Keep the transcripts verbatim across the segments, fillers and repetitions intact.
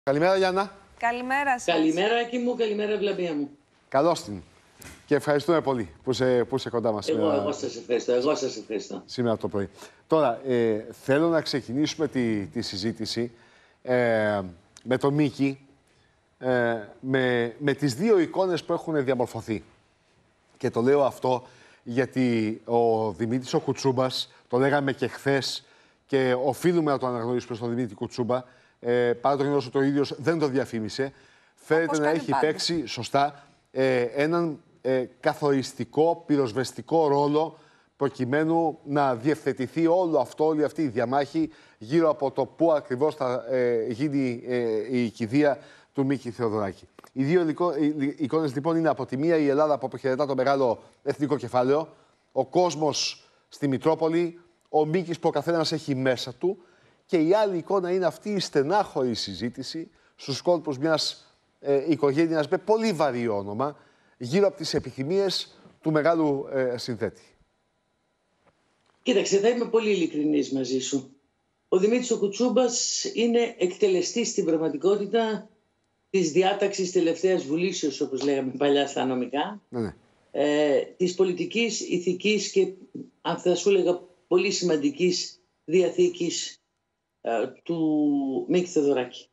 Καλημέρα, Γιάννα. Καλημέρα σας. Καλημέρα, Άκη μου, καλημέρα, Βλαμπία μου. Καλώς την. Και ευχαριστούμε πολύ που είσαι, που είσαι κοντά μας. Εγώ, σήμερα, εγώ σας ευχαριστώ, εγώ σας ευχαριστώ. Σήμερα το πρωί. Τώρα, ε, θέλω να ξεκινήσουμε τη, τη συζήτηση ε, με τον Μίκη, ε, με, με τις δύο εικόνες που έχουν διαμορφωθεί. Και το λέω αυτό γιατί ο Δημήτρης ο Κουτσούμπας, το λέγαμε και χθες και οφείλουμε να το αναγνωρίσουμε στον Δημήτρη Κουτσούμπα, ε, παρά το γεγονός ότι ο ίδιος δεν το διαφήμισε, φαίνεται να έχει πάντα παίξει σωστά ε, έναν ε, καθοριστικό, πυροσβεστικό ρόλο προκειμένου να διευθετηθεί όλο αυτό, όλη αυτή η διαμάχη γύρω από το πού ακριβώς θα ε, γίνει ε, η κηδεία του Μίκη Θεοδωράκη. Οι δύο εικόνες λοιπόν είναι από τη μία η Ελλάδα που αποχαιρετά το μεγάλο εθνικό κεφάλαιο, ο κόσμος στη Μητρόπολη, ο Μίκης που ο καθένας έχει μέσα του, και η άλλη εικόνα είναι αυτή η στενάχωρη συζήτηση στους κόλπους μιας ε, οικογένειας με πολύ βαρύ όνομα, γύρω από τις επιθυμίες του μεγάλου ε, συνθέτη. Κοίταξε, θα είμαι πολύ ειλικρινής μαζί σου. Ο Δημήτρης ο Κουτσούμπας είναι εκτελεστής στην πραγματικότητα της διάταξης τελευταίας βουλήσεως, όπως λέγαμε παλιά στα νομικά, Ναι, ναι. ε, της πολιτικής, ηθικής και, αν θα σου έλεγα, πολύ σημαντικής διαθήκης ε, του Μίκη Θεοδωράκη.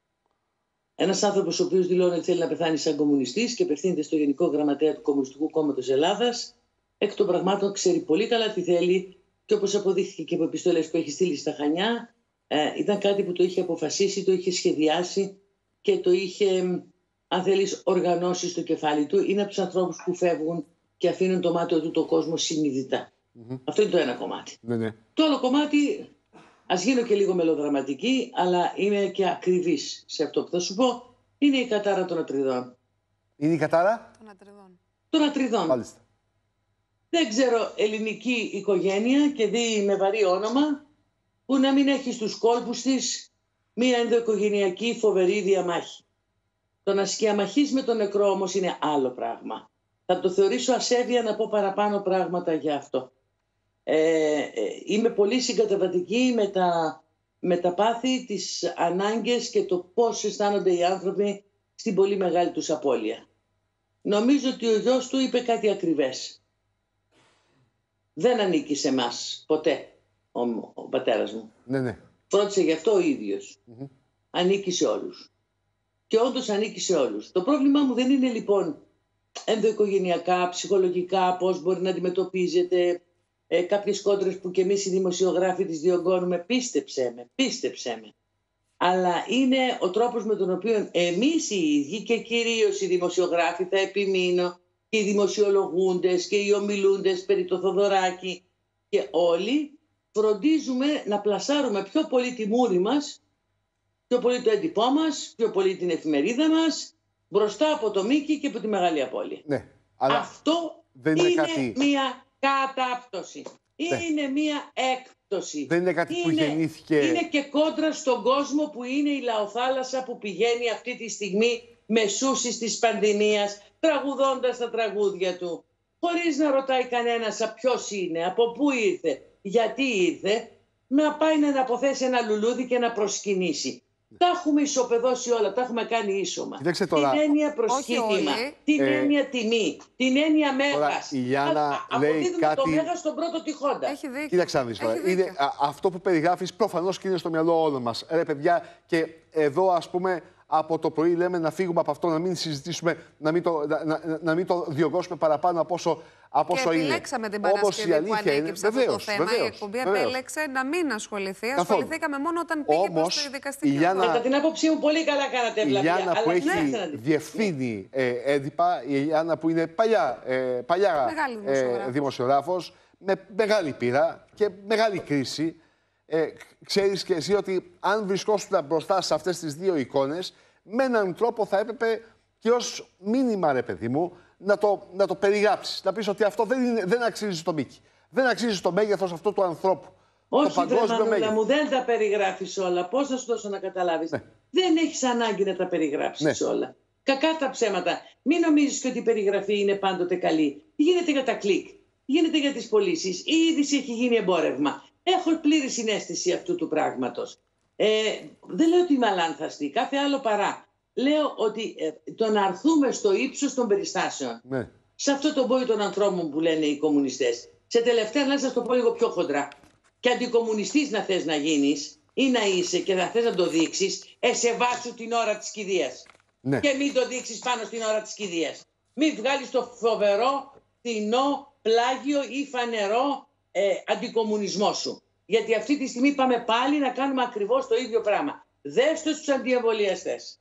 Ένας άνθρωπος ο οποίος δηλώνει ότι θέλει να πεθάνει σαν κομμουνιστής και απευθύνεται στο Γενικό Γραμματέα του Κομμουνιστικού Κόμματος Ελλάδας, εκ των πραγμάτων ξέρει πολύ καλά τι θέλει και, όπως αποδείχθηκε και από επιστολές που έχει στείλει στα Χανιά, ε, ήταν κάτι που το είχε αποφασίσει, το είχε σχεδιάσει και το είχε, αν θέλεις, οργανώσει στο κεφάλι του. Είναι από τους ανθρώπους που φεύγουν και αφήνουν το μάτι του το κόσμο συνειδητά. Mm-hmm. Αυτό είναι το ένα κομμάτι. Ναι, ναι. Το άλλο κομμάτι, ας γίνω και λίγο μελοδραματική, αλλά είμαι και ακριβής σε αυτό που θα σου πω, είναι η κατάρα των Ατριδών. Είναι η κατάρα των Ατριδών. Των Ατριδών. Μάλιστα. Δεν ξέρω ελληνική οικογένεια και δει με βαρύ όνομα που να μην έχει στους κόλπους της μία ενδοοικογενειακή φοβερή διαμάχη. Το να σκιαμαχείς με τον νεκρό όμως είναι άλλο πράγμα. Θα το θεωρήσω ασέβεια να πω παραπάνω πράγματα για αυτό. Ε, ε, είμαι πολύ συγκαταβατική με τα, με τα πάθη, τις ανάγκες και το πώς αισθάνονται οι άνθρωποι στην πολύ μεγάλη τους απώλεια. Νομίζω ότι ο γιος του είπε κάτι ακριβές. Δεν ανήκει σε εμάς ποτέ ο, ο πατέρας μου. Ναι, ναι. Φρόντισε γι' αυτό ο ίδιος. Mm-hmm. Ανήκει σε όλους. Και όντως ανήκει σε όλους. Το πρόβλημά μου δεν είναι λοιπόν ενδοοικογενειακά, ψυχολογικά, πώς μπορεί να αντιμετωπίζετε ε, κάποιες κόντρες που κι εμείς οι δημοσιογράφοι τις διωγγώνουμε. Πίστεψέ με, πίστεψέ με. Αλλά είναι ο τρόπος με τον οποίο εμείς οι ίδιοι και κυρίως οι δημοσιογράφοι, θα επιμείνω, και οι δημοσιολογούντες και οι ομιλούντες περί το Θοδωράκη και όλοι φροντίζουμε να πλασάρουμε πιο πολύ τη μούρη μας, πιο πολύ το έντυπό μας, πιο πολύ την εφημερίδα μας, μπροστά από το Μίκη και από τη μεγάλη απώλεια. Ναι, αλλά αυτό δεν είναι, είναι κάτι... μια κατάπτωση. Ναι. Είναι μια έκπτωση. Δεν είναι κάτι είναι, που γεννήθηκε... Είναι και κόντρα στον κόσμο που είναι η λαοθάλασσα που πηγαίνει αυτή τη στιγμή μεσούσης της πανδημίας, τραγουδώντας τα τραγούδια του, χωρίς να ρωτάει κανένας ποιος είναι, από πού ήρθε, γιατί ήρθε, να πάει να αποθέσει ένα λουλούδι και να προσκυνήσει. Τα έχουμε ισοπεδώσει όλα, τα έχουμε κάνει ίσωμα. Κοίταξε τώρα. Την έννοια προσκύνημα, την ε... έννοια τιμή, την έννοια μέγας. Η Γιάννα Α, λέει κάτι... το μέγας στον πρώτο τυχόντα. Έχει δίκιο. Κοίταξε να δεις τώρα. Είναι, α, αυτό που περιγράφεις προφανώς και είναι στο μυαλό όλων μας. Ρε παιδιά, και εδώ ας πούμε από το πρωί λέμε να φύγουμε από αυτό, να μην συζητήσουμε, να μην το, να, να, να μην το διωγγώσουμε παραπάνω από όσο, από όσο και είναι. επιλέξαμε την Παρασκευή που ανέκυψε αυτό το θέμα. Βεβαίως, η εκπομπή βεβαίως. επέλεξε να μην ασχοληθεί. Καθόλου. Ασχοληθήκαμε μόνο όταν πήγε Όμως, προς το δικαστήριο. Γιάννα... Κατά την άποψή μου πολύ καλά κάνατε, η Γιάννα που έχει ναι. διευθύνει ε, έντυπα, η Γιάννα που είναι παλιά, ε, παλιά ε, δημοσιογράφος, με μεγάλη πείρα και μεγάλη κρίση. Ε, ξέρεις και εσύ ότι αν βρισκόσουν μπροστά σε αυτές τις δύο εικόνες, με έναν τρόπο θα έπρεπε και ως μήνυμα, ρε παιδί μου, να το, να το περιγράψεις. Να πεις ότι αυτό δεν, είναι, δεν αξίζει στο Μίκη. Δεν αξίζει στο μέγεθος αυτού του ανθρώπου. Όχι, βρε Μανούλα μου, δεν τα περιγράφεις όλα. Πώς θα σου δώσω να καταλάβεις. Ναι. Δεν έχεις ανάγκη να τα περιγράψεις ναι. όλα. Κακά τα ψέματα. Μην νομίζεις και ότι η περιγραφή είναι πάντοτε καλή. Γίνεται για τα κλικ. Γίνεται για τις πωλήσεις. Η είδηση έχει γίνει εμπόρευμα. Έχω πλήρη συναίσθηση αυτού του πράγματος. Ε, δεν λέω ότι είμαι αλάνθαστη, κάθε άλλο παρά. Λέω ότι ε, το να αρθούμε στο ύψος των περιστάσεων, ναι, σε αυτό το πόη των ανθρώπων που λένε οι κομμουνιστές. Σε τελευταία, να σας το πω λίγο πιο χοντρά. Και αντικομμουνιστής να θες να γίνεις ή να είσαι και να θες να το δείξεις, εσεβάσου την ώρα της κηδείας. Ναι. Και μην το δείξεις πάνω στην ώρα της κηδείας. Μην βγάλεις το φοβερό, φθηνό, πλάγιο ή φανερό ε, αντικομμουνισμό σου. Γιατί αυτή τη στιγμή πάμε πάλι να κάνουμε ακριβώς το ίδιο πράγμα. Δες το στους αντιεμβολιαστές.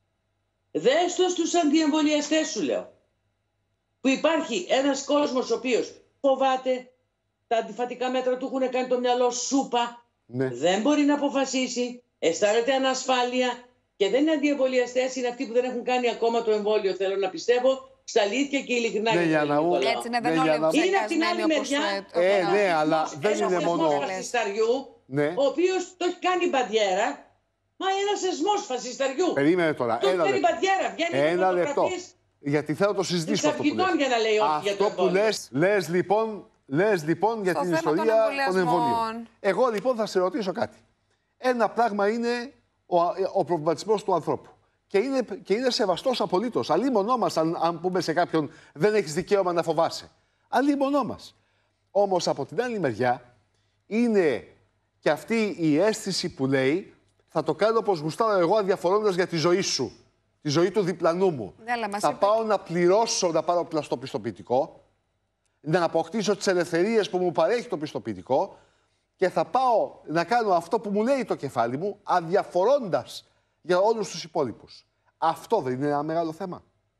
Δες το στους αντιεμβολιαστές, σου λέω. Που υπάρχει ένας κόσμος ο οποίος φοβάται, τα αντιφατικά μέτρα του έχουν κάνει το μυαλό σούπα, ναι, δεν μπορεί να αποφασίσει, αισθάνεται ανασφάλεια και δεν είναι αντιεμβολιαστές, είναι αυτοί που δεν έχουν κάνει ακόμα το εμβόλιο, θέλω να πιστεύω, στα αλήθεια και ειλικρινά. Ναι, για να ου... Έτσι είναι, δεν όλοι είναι από την άλλη μεριά. Ε, ναι, αλλά δεν είναι μόνο... φασισταριού, ναι, ο οποίος το έχει κάνει μπαντιέρα, μα ένας εσμός φασισταριού. Περίμενε τώρα, το ένα λεπτό. Ένα λεπτό. Γιατί θέλω να το συζητήσω αυτό που λες. Για να λέει όχι αυτό για το που λες, λες λοιπόν, λες λοιπόν για στο την ιστορία των εμβολίων. Εγώ λοιπόν θα σε ρωτήσω κάτι. Ένα πράγμα είναι ο, ο προβληματισμός του ανθρώπου. Και είναι, και είναι σεβαστός απολύτως. Αλλήμονό μας, αν, αν πούμε σε κάποιον δεν έχεις δικαίωμα να φοβάσαι. Αλλήμονό μας. Όμως από την άλλη μεριά είναι και αυτή η αίσθηση που λέει θα το κάνω όπως γουστάρω εγώ αδιαφορώντας για τη ζωή σου. Τη ζωή του διπλανού μου. Ναι, θα πάω και... να πληρώσω να πάρω πλαστό πιστοποιητικό, να αποκτήσω τις ελευθερίες που μου παρέχει το πιστοποιητικό και θα πάω να κάνω αυτό που μου λέει το κεφάλι μου, αδιαφορώντας για όλους τους υπόλοιπους. Αυτό δεν είναι ένα μεγάλο θέμα?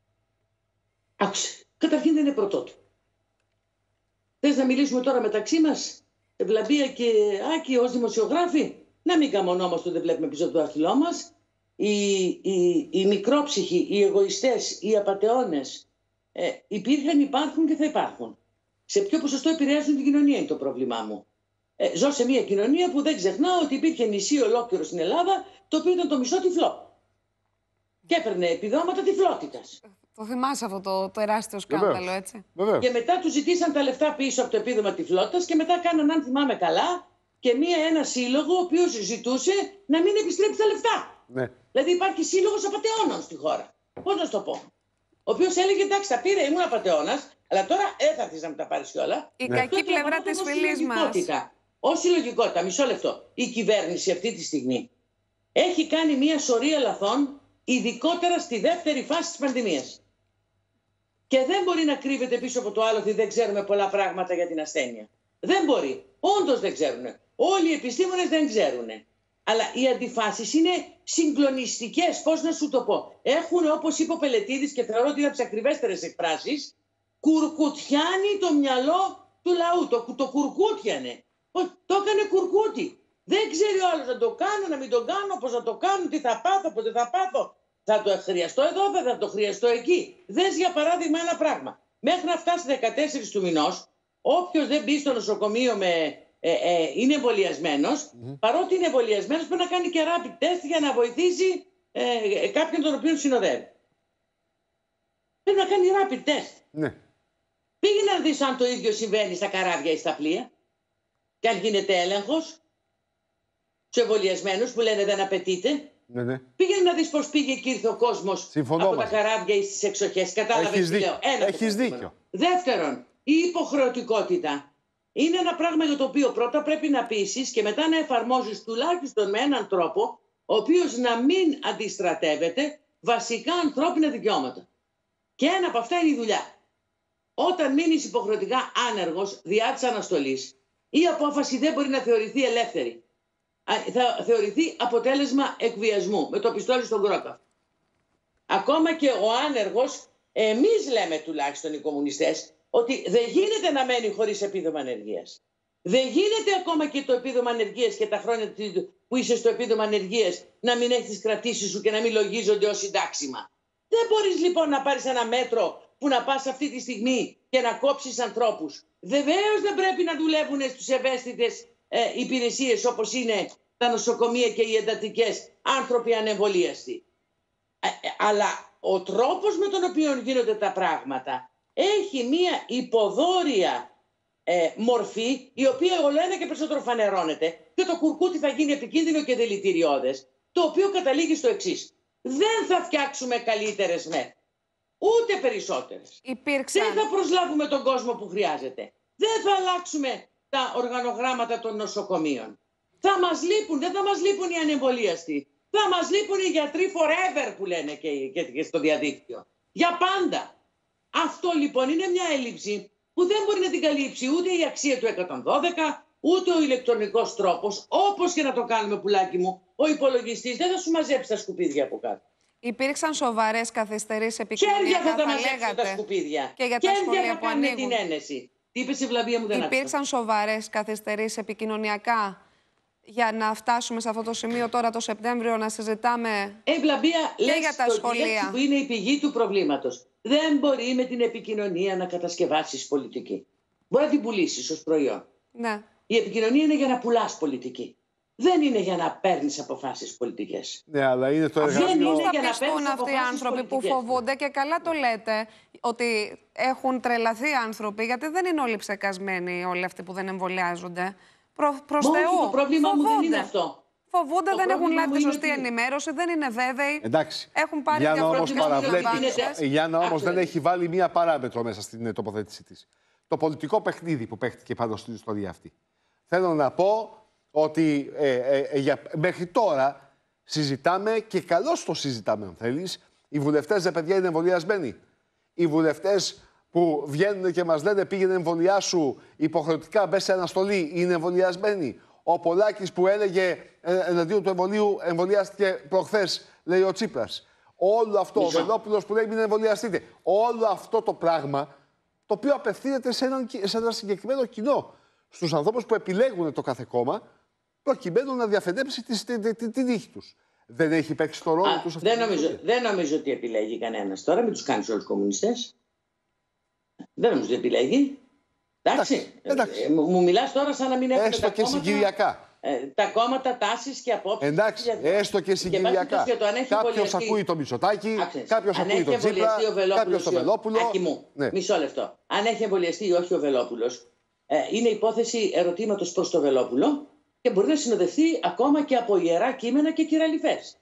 Άκουσε. Καταρχήν δεν είναι πρωτότυπο. Θες να μιλήσουμε τώρα μεταξύ μας, Ευλαμπία και Άκη, ως δημοσιογράφοι? Να μην καμονόμαστε, δεν βλέπουμε πίσω από το δάχτυλό μας. Οι, οι, οι μικρόψυχοι, οι εγωιστές, οι απατεώνες ε, υπήρχαν, υπάρχουν και θα υπάρχουν. Σε ποιο ποσοστό επηρεάζουν την κοινωνία είναι το πρόβλημά μου. Ε, ζω σε μια κοινωνία που δεν ξεχνάω ότι υπήρχε νησί ολόκληρο στην Ελλάδα, το οποίο ήταν το μισό τυφλό. Και έπαιρνε επιδόματα τυφλότητας. Το θυμάσαι αυτό το τεράστιο σκάνδαλο, έτσι. Βεβαίως. Και μετά του ζητήσαν τα λεφτά πίσω από το επίδομα τυφλότητας και μετά κάναν, αν θυμάμαι καλά, και μία, ένα σύλλογο ο οποίος ζητούσε να μην επιστρέψει τα λεφτά. Ναι. Δηλαδή υπάρχει σύλλογος απατεώνων στη χώρα. Πώς να σου το πω. Ο οποίος έλεγε εντάξει, τα πήρε, ήμουν απατεώνας, αλλά τώρα δεν θα έρθεις να μου τα πάρεις κιόλα. Η ναι. κακή πλευρά της φυλής μας. Ως συλλογικότητα, μισό λεπτό. Η κυβέρνηση αυτή τη στιγμή έχει κάνει μία σωρία λαθών, ειδικότερα στη δεύτερη φάση της πανδημίας. Και δεν μπορεί να κρύβεται πίσω από το άλλο ότι δεν ξέρουμε πολλά πράγματα για την ασθένεια. Δεν μπορεί. Όντως δεν ξέρουν. Όλοι οι επιστήμονες δεν ξέρουν. Αλλά οι αντιφάσεις είναι συγκλονιστικές. Πώς να σου το πω. Έχουν, όπως είπε ο Πελετίδης, και θεωρώ ότι είναι από τις ακριβέστερες εκφράσεις, κουρκουτιάνει το μυαλό του λαού. Το, το κουρκούτιανε. Το έκανε κουρκούτι. Δεν ξέρει ο άλλος να το κάνω, να μην το κάνω, πώς να το κάνω, τι θα πάθω, πότε θα πάθω. Θα το χρειαστώ εδώ, θα το χρειαστώ εκεί. Δες για παράδειγμα ένα πράγμα. Μέχρι να φτάσει δεκατέσσερις του μηνός, όποιος δεν μπει στο νοσοκομείο με, ε, ε, είναι εμβολιασμένος, mm-hmm. παρότι είναι εμβολιασμένος, πρέπει να κάνει και rapid test για να βοηθήσει ε, κάποιον τον οποίο συνοδεύει. Πρέπει να κάνει rapid test. Ναι. Πήγαινε να δεις αν το ίδιο συμβαίνει στα καράβια ή στα πλοία. Και αν γίνεται έλεγχος στους εμβολιασμένους που λένε δεν απαιτείται. Ναι, ναι. Πήγαινε να δεις πώς πήγε και ήρθε ο κόσμος από μας. τα καράβια ή στις εξοχές. Κατάλαβες τι λέω. Ένα Έχεις δίκιο. Δεύτερον, η υποχρεωτικότητα είναι ένα πράγμα για το οποίο πρώτα πρέπει να πείσεις και μετά να εφαρμόζεις τουλάχιστον με έναν τρόπο ο οποίος να μην αντιστρατεύεται βασικά ανθρώπινα δικαιώματα. Και ένα από αυτά είναι η δουλειά. Όταν μείνεις υποχρεωτικά άνεργος διά της αναστολής, η απόφαση δεν μπορεί να θεωρηθεί ελεύθερη. Θα θεωρηθεί αποτέλεσμα εκβιασμού με το πιστόλι στον κρόκο. Ακόμα και ο άνεργος, εμείς λέμε τουλάχιστον οι κομμουνιστές, ότι δεν γίνεται να μένει χωρίς επίδομα ανεργίας. Δεν γίνεται ακόμα και το επίδομα ανεργίας και τα χρόνια που είσαι στο επίδομα ανεργίας να μην έχεις τις κρατήσεις σου και να μην λογίζονται ως συντάξιμα. Δεν μπορείς λοιπόν να πάρεις ένα μέτρο που να πας αυτή τη στιγμή και να κόψεις ανθρώπους. Βεβαίως δεν πρέπει να δουλεύουν στους ευαίσθητες ε, υπηρεσίες όπως είναι τα νοσοκομεία και οι εντατικές άνθρωποι ανεμβολίαστοι. Ε, ε, αλλά ο τρόπος με τον οποίο γίνονται τα πράγματα έχει μία υποδόρια ε, μορφή, η οποία όλο ένα και περισσότερο φανερώνεται, και το κουρκούτι θα γίνει επικίνδυνο και δηλητηριώδες, το οποίο καταλήγει στο εξής. Δεν θα φτιάξουμε καλύτερες ΜΕΘ, ούτε περισσότερες. Υπήρξαν. Δεν θα προσλάβουμε τον κόσμο που χρειάζεται. Δεν θα αλλάξουμε τα οργανογράμματα των νοσοκομείων. Θα μας λείπουν, δεν θα μας λείπουν οι ανεμβολίαστοι. Θα μας λείπουν οι γιατροί forever που λένε και, και, και στο διαδίκτυο. Για πάντα. Αυτό λοιπόν είναι μια έλλειψη που δεν μπορεί να την καλύψει ούτε η αξία του εκατόν δώδεκα, ούτε ο ηλεκτρονικός τρόπος. Όπως και να το κάνουμε, πουλάκι μου, ο υπολογιστής δεν θα σου μαζέψει τα σκουπίδια από κάτω. Υπήρξαν σοβαρές καθυστερήσεις επικοινωνιακά, Χέρια θα τα θα μαζέψουν λέγατε, τα σκουπίδια. και για τα σχολεία θα που κάνουν ανοίγουν. την ένεση. Τι είπες, Ευλαβία μου, δεν άκουσα. Υπήρξαν σοβαρές καθυστερήσεις επικοινωνιακά για να φτάσουμε σε αυτό το σημείο τώρα το Σεπτέμβριο να συζητάμε Ευλαβία, και λες για τα το σχολεία. που είναι η πηγή του προβλήματος. Δεν μπορεί με την επικοινωνία να κατασκευάσεις πολιτική. Μπορεί να την πουλήσεις ως προϊόν. Ναι. Η επικοινωνία είναι για να πουλάς πολιτική. Δεν είναι για να παίρνεις αποφάσεις πολιτικές. Ναι, αλλά είναι το εργαλείο. Δεν είναι Πώς θα για να πιστούν παίρνεις αυτοί οι αποφάσεις άνθρωποι που πολιτικές. φοβούνται, και καλά το λέτε, ότι έχουν τρελαθεί άνθρωποι, γιατί δεν είναι όλοι ψεκασμένοι όλοι αυτοί που δεν εμβολιάζονται. Προ, προς Μα όχι, Θεού, το πρόβλημα μου δεν φοβούνται. είναι αυτό. Φοβούνται, Το δεν έχουν πρόβλημα λάβει μου τη είναι σωστή ότι- ενημέρωση, δεν είναι βέβαιοι. Εντάξει. Έχουν πάρει Γιάννα όμως διαφορετικές παραβλέπει. διαβάσεις. Η Γιάννα όμως Άκουε. δεν έχει βάλει μία παράμετρο μέσα στην τοποθέτησή της. Το πολιτικό παιχνίδι που παίχτηκε πάνω στην ιστορία αυτή. Θέλω να πω ότι ε, ε, ε, για, μέχρι τώρα συζητάμε, και καλώς το συζητάμε αν θέλεις, οι βουλευτές, ρε παιδιά, είναι εμβολιασμένοι. Οι βουλευτές που βγαίνουν και μας λένε πήγαινε εμβολιάσου υποχρεωτικά, μπες σε αναστολή, είναι εμβολιασμένοι. Ο Πολάκης που έλεγε ε, εναντίον του εμβολίου εμβολιάστηκε προχθές, λέει ο Τσίπρας. Όλο αυτό, Μισό. ο Βελόπουλος που λέει μην εμβολιαστείτε. Όλο αυτό το πράγμα, το οποίο απευθύνεται σε, έναν, σε ένα συγκεκριμένο κοινό. Στους ανθρώπους που επιλέγουν το κάθε κόμμα, προκειμένου να διαφεντέψει τη, τη, τη, τη, την τύχη τους. Δεν έχει παίξει το ρόλο Α, τους. δεν, νομίζω, δεν νομίζω ότι επιλέγει κανένας τώρα. Μην τους κάνεις όλους κομμουνιστές. Δεν νομίζω ότι επιλέγει. Εντάξει. Εντάξει, εντάξει. Ε, μου, μου μιλάς τώρα σαν να μην έχουν Έστω τα και κόμματα, συγκυριακά. ε, τα κόμματα τάσεις και απόψεις. Εντάξει, για- έστω και συγκυριακά. Κάποιος ακούει το Μητσοτάκη, κάποιος ακούει το Τσίπρα, κάποιος το Βελόπουλο. Άκη μου, Ναι. μισό λεπτό. Αν έχει εμβολιαστεί ή όχι ο Βελόπουλος, ε, είναι υπόθεση ερωτήματος προς το Βελόπουλο και μπορεί να συνοδευτεί ακόμα και από ιερά κείμενα και κυραλιφές.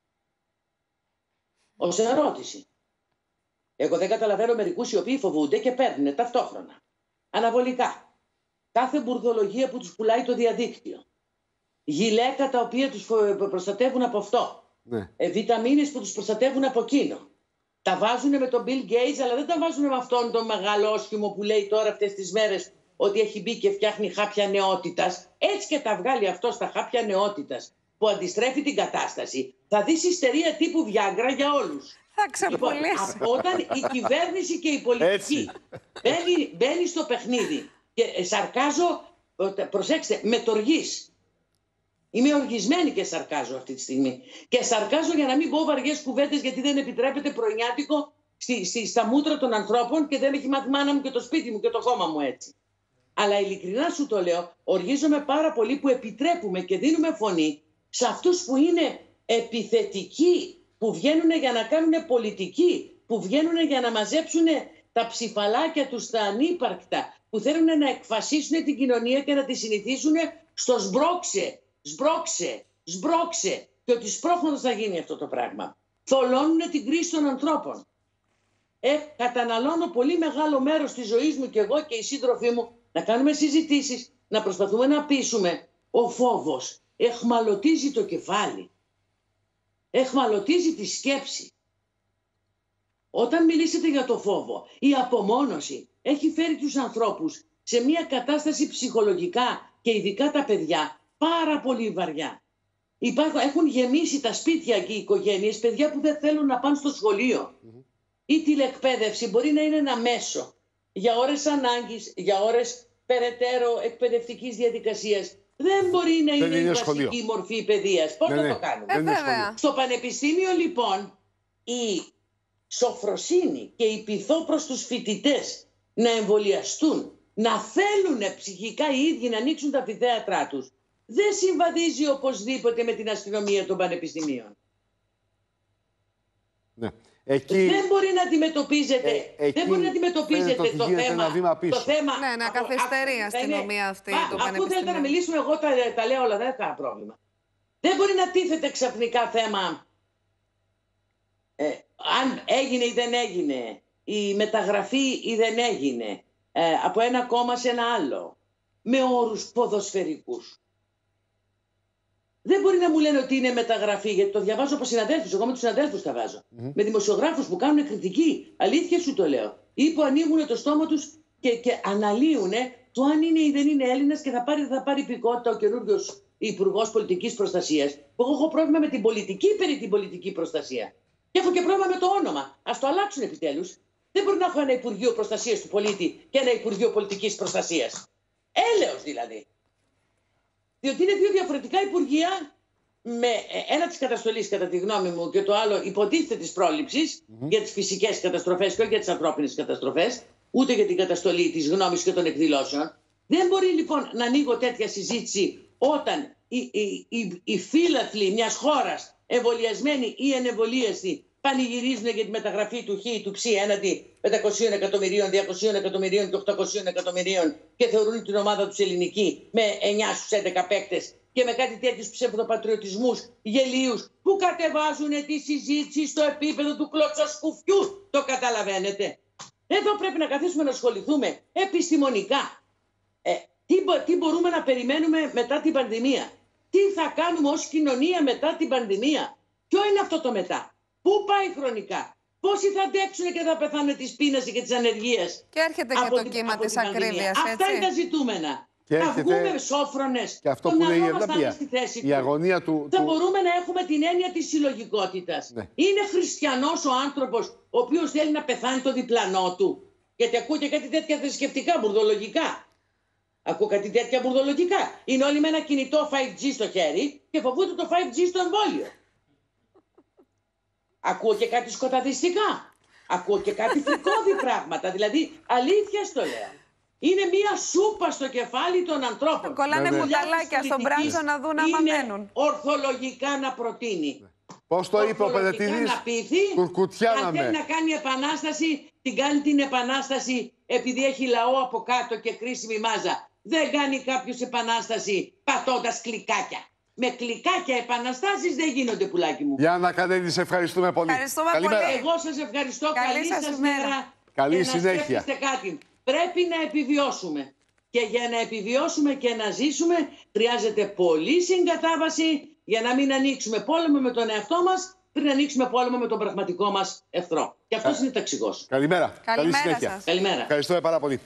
Ως ερώτηση. Εγώ δεν καταλαβαίνω μερικούς οι οποίοι φοβούνται και παίρνουν ταυτόχρονα, αναβολικά, κάθε μπουρδολογία που τους πουλάει το διαδίκτυο. Γυλαίκα τα οποία τους φο- προστατεύουν από αυτό. Ναι. Ε, βιταμίνες που τους προστατεύουν από εκείνο. Τα βάζουν με τον Bill Gates, αλλά δεν τα βάζουν με αυτόν τον μεγάλο όσχημο που λέει τώρα αυτές τις μέρες ότι έχει μπει και φτιάχνει χάπια νεότητας. Έτσι και τα βγάλει αυτό στα χάπια νεότητας που αντιστρέφει την κατάσταση. Θα δεις ιστερία τύπου Viagra για όλους. Θα Λοιπόν, ξεπουλήσει. α- όταν η κυβέρνηση και η πολιτική Έτσι. μπαίνει, μπαίνει στο παιχνίδι και ε, σαρκάζω, ε, προσέξτε, με τοργής. Είμαι οργισμένη και σαρκάζω αυτή τη στιγμή. Και σαρκάζω για να μην πω βαριές κουβέντες, γιατί δεν επιτρέπεται πρωινιάτικο στη, στη, στα μούτρα των ανθρώπων και δεν έχει μάθει μάνα μου και το σπίτι μου και το κόμμα μου έτσι. Αλλά ειλικρινά σου το λέω, οργίζομαι πάρα πολύ που επιτρέπουμε και δίνουμε φωνή σε αυτούς που είναι επιθετικοί, που βγαίνουν για να κάνουν πολιτική, που βγαίνουν για να μαζέψουν τα ψηφαλάκια τους τα ανύπαρκτα, που θέλουν να εκφασίσουν την κοινωνία και να τη συνηθίσουν στο σμπρώξε, σμπρώξε, σμπρώξε, και ότι σπρώχνοντας θα γίνει αυτό το πράγμα. Θολώνουν την κρίση των ανθρώπων. Ε, καταναλώνω πολύ μεγάλο μέρος της ζωής μου και εγώ και οι σύντροφοί μου να κάνουμε συζητήσεις, να προσπαθούμε να πείσουμε. Ο φόβος εχμαλωτίζει το κεφάλι. Εχμαλωτίζει τη σκέψη. Όταν μιλήσετε για το φόβο, η απομόνωση έχει φέρει τους ανθρώπους σε μια κατάσταση ψυχολογικά και ειδικά τα παιδιά πάρα πολύ βαριά. Υπάρχουν, έχουν γεμίσει τα σπίτια και οι οικογένειες παιδιά που δεν θέλουν να πάνε στο σχολείο. Mm-hmm. Η τηλεκπαίδευση μπορεί να είναι ένα μέσο για ώρες ανάγκης, για ώρες περαιτέρω εκπαιδευτικής διαδικασίας. Δεν μπορεί να είναι, είναι η σχολείο. βασική μορφή παιδείας. Πώς ναι, θα ναι. το κάνουμε. Ε, βέβαια. Στο πανεπιστήμιο λοιπόν η σοφροσύνη και η πειθό προς τους φοιτητές να εμβολιαστούν, να θέλουν ψυχικά οι ίδιοι να ανοίξουν τα αμφιθέατρά τους, δεν συμβαδίζει οπωσδήποτε με την αστυνομία των πανεπιστημίων. Ναι. Εκεί... Δεν μπορεί να αντιμετωπίζετε, ε, δεν μπορεί να αντιμετωπίζετε ότι το θέμα. Ένα βήμα πίσω. Το θέμα ναι, να καθυστερεί η αστυνομία αυτή. Μα, το αφού θέλετε να μιλήσουμε, εγώ τα, τα λέω όλα, δεν έχω κανένα πρόβλημα. Δεν μπορεί να τίθεται ξαφνικά θέμα ε, αν έγινε ή δεν έγινε, η μεταγραφή ή δεν έγινε ε, από ένα κόμμα σε ένα άλλο, με όρους ποδοσφαιρικούς. Δεν μπορεί να μου λένε ότι είναι μεταγραφή, γιατί το διαβάζω από συναδέλφους. Εγώ με τους συναδέλφους τα βάζω. Mm-hmm. Με δημοσιογράφους που κάνουν κριτική. Αλήθεια σου το λέω. Ή που ανοίγουν το στόμα τους και, και αναλύουν το αν είναι ή δεν είναι Έλληνας και θα πάρει, θα πάρει υπηκότητα ο καινούριος Υπουργός Πολιτικής Προστασίας. Που εγώ έχω πρόβλημα με την πολιτική περί την πολιτική προστασία. Και έχω και πρόβλημα με το όνομα. Ας το αλλάξουν επιτέλους. Δεν μπορεί να έχω ένα Υπουργείο Προστασίας του Πολίτη και ένα Υπουργείο Πολιτικής Προστασίας. Έλεος δηλαδή. Διότι είναι δύο διαφορετικά υπουργεία, με ένα της καταστολής κατά τη γνώμη μου και το άλλο υποτίθεται της πρόληψης mm-hmm. για τις φυσικές καταστροφές και όχι για τις ανθρώπινες καταστροφές, ούτε για την καταστολή της γνώμης και των εκδηλώσεων. Δεν μπορεί λοιπόν να ανοίγω τέτοια συζήτηση όταν οι, οι, οι, οι φύλαθλοι μιας χώρας, εμβολιασμένοι ή ανεμβολίαστοι, πανηγυρίζουν για τη μεταγραφή του Χ ή του Ψ έναντι πεντακόσιων εκατομμυρίων, διακοσίων εκατομμυρίων και οκτακοσίων εκατομμυρίων και θεωρούν την ομάδα τους ελληνική με εννιά στους έντεκα παίκτες και με κάτι τέτοιους ψευδοπατριωτισμούς γελίους που κατεβάζουν τη συζήτηση στο επίπεδο του κλωτσοσκουφιού. Το καταλαβαίνετε. Εδώ πρέπει να καθίσουμε να ασχοληθούμε επιστημονικά. Ε, τι, τι μπορούμε να περιμένουμε μετά την πανδημία. Τι θα κάνουμε ως κοινωνία μετά την πανδημία. Ποιο είναι αυτό το μετά. Πού πάει χρονικά. Πόσοι θα αντέξουν και θα πεθάνουν της πείνας και της ανεργίας. Και έρχεται και το κύμα της ακρίβειας. Αυτά είναι τα ζητούμενα. Και θα έρχεται... βγούμε σόφρονες. Και αυτό που λέει η Ευλαπία. Η αγωνία του. Θα του... μπορούμε να έχουμε την έννοια της συλλογικότητας. Ναι. Είναι χριστιανός ο άνθρωπος ο οποίος θέλει να πεθάνει το διπλανό του. Γιατί ακούω και κάτι τέτοια θρησκευτικά, μπουρδολογικά. Ακούω κάτι τέτοια μπουρδολογικά. Είναι όλοι με ένα κινητό φάιβ τζι στο χέρι και φοβούνται το φάιβ τζι στο εμβόλιο. Ακούω και κάτι σκοταδιστικά. Ακούω και κάτι φρικώδη πράγματα. Δηλαδή, αλήθεια στο λέω. Είναι μία σούπα στο κεφάλι των ανθρώπων. Κολλάνε μουνταλάκια στον μπράτσο να δουν άμα μένουν. Ορθολογικά να προτείνει. Πώς το είπε ο Πεδετίδης, κουρκουτιά να με. Αν θέλει να κάνει επανάσταση, την κάνει την επανάσταση επειδή έχει λαό από κάτω και κρίσιμη μάζα. Δεν κάνει κάποιος επανάσταση πατώντας κλικάκια. Με κλικάκια επαναστάσεις δεν γίνονται, πουλάκι μου. Γιάννα Κανέλη, σε ευχαριστούμε πολύ. Ευχαριστούμε Καλημέρα. πολύ. Εγώ σας ευχαριστώ. Καλή, Καλή σας, σας μέρα. Καλή και συνέχεια. Να κάτι. Πρέπει να επιβιώσουμε. Και για να επιβιώσουμε και να ζήσουμε χρειάζεται πολλή συγκατάβαση για να μην ανοίξουμε πόλεμο με τον εαυτό μας πριν ανοίξουμε πόλεμο με τον πραγματικό μας εχθρό. Και αυτός είναι ταξικός. Καλημέρα. Καλημέρα Καλή συνέχεια. σας. Καλημέρα. Ευχαριστώ πάρα πολύ.